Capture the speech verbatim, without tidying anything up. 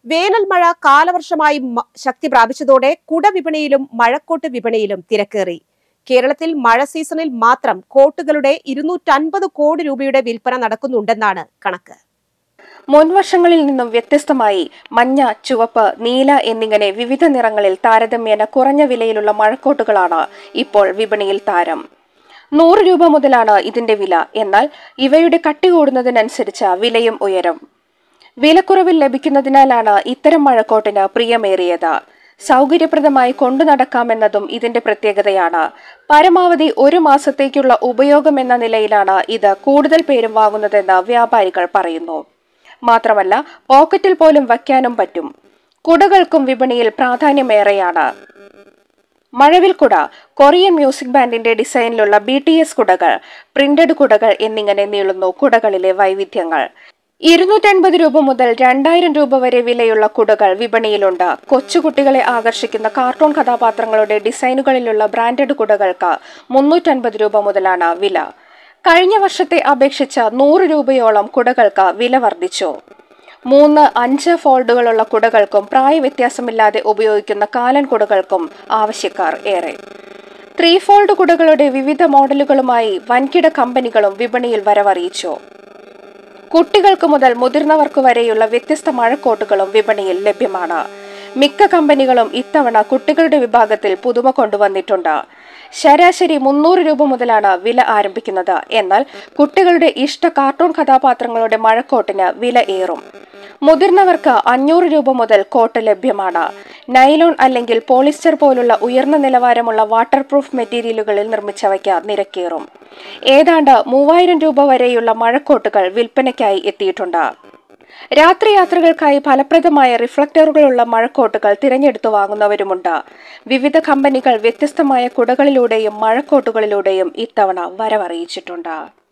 വേനൽ മഴ കാലവർഷമായി ശക്തി പ്രാപിച്ചതോടെ കുട വിപണിയിലും മഴക്കോട്ട് വിപണിയിലും തിരക്കേറി. കേരളത്തിൽ മഴ സീസണിൽ മാത്രം കോട്ടുകളുടെ ഇരുന്നൂറ്റൻപത് കോടി രൂപയുടെ വിൽപ്പന നടക്കുന്നുണ്ടെന്നാണ് കണക്ക്. മുൻവർഷങ്ങളിൽ നിന്നും വ്യത്യസ്തമായി മഞ്ഞ, ചുവപ്പ്, നീല എന്നിങ്ങനെ വിവിധ നിറങ്ങളിൽ താരതമ്യേന കുറഞ്ഞ വിലയിലുള്ള മഴക്കോട്ടുകളാണ് ഇപ്പോൾ വിപണിയിൽ താരം. നൂറ് രൂപ മുതലാണ് ഇതിന്റെ വില. എന്നാൽ ഇവയുടെ കട്ടി കൂടുന്നതിനനുസരിച്ച് വിലയും ഉയരും. വിലക്കുറവിൽ ലഭിക്കുന്നതിനാലാണ് ഇത്തരം മഴക്കോട്ടിന് പ്രിയമേറിയത്. സൗകര്യപ്രദമായി കൊണ്ടു നടക്കാമെന്നതും ഇതിന്റെ പ്രത്യേകതയാണ്. പരമാവധി ഒരു മാസത്തേക്കുള്ള ഉപയോഗം എന്ന നിലയിലാണ് ഇത് കൂടുതൽ പേരും വാങ്ങുന്നതെന്ന് വ്യാപാരികൾ പറയുന്നു. മാത്രമല്ല, പോക്കറ്റിൽ പോലും വയ്ക്കാനും പറ്റും. കുടകൾക്കും വിപണിയിൽ പ്രാധാന്യമേറെയാണ്. മഴവിൽ കുട, കൊറിയൻ മ്യൂസിക് ബാൻഡിന്റെ ഡിസൈനിലുള്ള ബി ടി എസ് കുടകൾ, പ്രിന്റഡ് കുടകൾ എന്നിങ്ങനെ നീളുന്നു കുടകളിലെ വൈവിധ്യങ്ങൾ. ഇരുന്നൂറ്റൻപത് രൂപ മുതൽ രണ്ടായിരം രൂപ വരെ വിലയുള്ള കുടകൾ വിപണിയിലുണ്ട്. കൊച്ചുകുട്ടികളെ ആകർഷിക്കുന്ന കാർട്ടൂൺ കഥാപാത്രങ്ങളുടെ ഡിസൈനുകളിലുള്ള ബ്രാൻഡഡ് കുടകൾക്ക് മുന്നൂറ്റൻപത് രൂപ മുതലാണ് വില. കഴിഞ്ഞ വർഷത്തെ അപേക്ഷിച്ച് നൂറ് രൂപയോളം കുടകൾക്ക് വില വർദ്ധിച്ചു. മൂന്ന് അഞ്ച് ഫോൾഡുകളുള്ള കുടകൾക്കും പ്രായവ്യത്യാസമില്ലാതെ ഉപയോഗിക്കുന്ന കാലൻ കുടകൾക്കും ആവശ്യക്കാർ ഏറെ. ത്രീ ഫോൾഡ് കുടകളുടെ വിവിധ മോഡലുകളുമായി വൻകിട കമ്പനികളും വിപണിയിൽ വരവറിയിച്ചു. കുട്ടികൾക്ക് മുതൽ മുതിർന്നവർക്ക് വരെയുള്ള വ്യത്യസ്ത മഴക്കോട്ടുകളും വിപണിയിൽ ലഭ്യമാണ്. മിക്ക കമ്പനികളും ഇത്തവണ കുട്ടികളുടെ വിഭാഗത്തിൽ പുതുമ കൊണ്ടുവന്നിട്ടുണ്ട്. ശരാശരി മുന്നൂറ് രൂപ മുതലാണ് വില ആരംഭിക്കുന്നത്. എന്നാൽ കുട്ടികളുടെ ഇഷ്ട കാർട്ടൂൺ കഥാപാത്രങ്ങളുടെ മഴക്കോട്ടിന് വില ഏറും. മുതിർന്നവർക്ക് അഞ്ഞൂറ് രൂപ മുതൽ കോട്ട് ലഭ്യമാണ്. നൈലോൺ അല്ലെങ്കിൽ പോളിസ്റ്റർ പോലുള്ള ഉയർന്ന നിലവാരമുള്ള വാട്ടർ പ്രൂഫ് മെറ്റീരിയലുകളിൽ നിർമ്മിച്ചവയ്ക്ക് നിരക്കേറും. ഏതാണ്ട് മൂവായിരം രൂപ വരെയുള്ള മഴക്കോട്ടുകൾ വിൽപ്പനയ്ക്കായി എത്തിയിട്ടുണ്ട്. രാത്രി യാത്രകൾക്കായി ഫലപ്രദമായ റിഫ്ലക്ടറുകളുള്ള മഴക്കോട്ടുകൾ തിരഞ്ഞെടുത്തു വാങ്ങുന്നവരുമുണ്ട്. വിവിധ കമ്പനികൾ വ്യത്യസ്തമായ കുടകളിലൂടെയും മഴക്കോട്ടുകളിലൂടെയും ഇത്തവണ വരവറിയിച്ചിട്ടുണ്ട്.